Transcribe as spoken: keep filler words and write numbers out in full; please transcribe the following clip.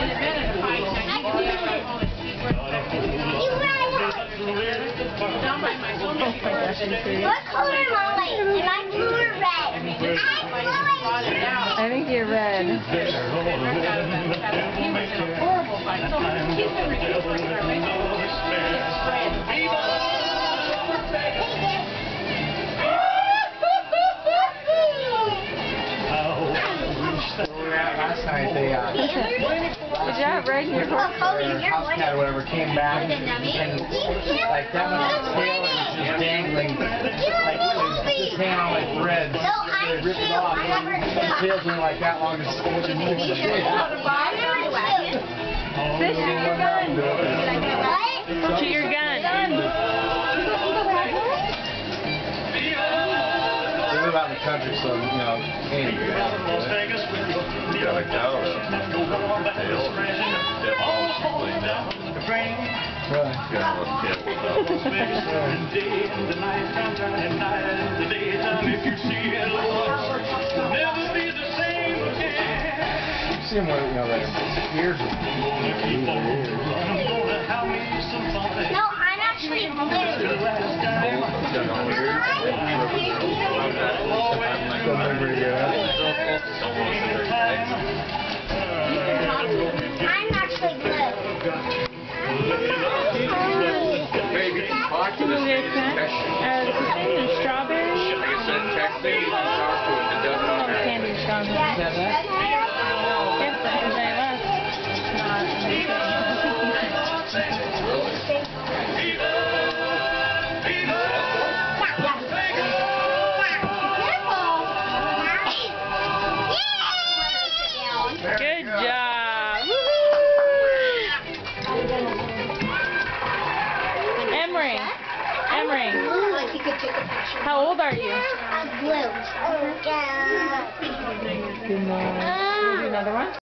What color am I? Am I blue or red? I'm blue. I think you're red. Horrible fight. So he's been recuperating for me. Last night they uh, Good job riding your horse. their house cat or whatever came back and like that one's tail was just dangling, like it was just hanging on like threads. They ripped it off. The tail's only like that long. It's supposed to move the shit. Fish, shoot your gun. What? Shoot your gun. They live out in the country, so you know, can't do that. You got a cow or tail. Really? Got a You see them where, you know, their ears are No, I'm actually blue. Something pretty good. I'm actually blue. Baby, talk to Can this you get that? Uh, something and strawberry? Like I said, text me, you can talk to it. It doesn't Oh, matter. candy and strawberry. Yes. Yes, because I left. Good job. Emery. Emery. How old are you? I'm blue. Another one?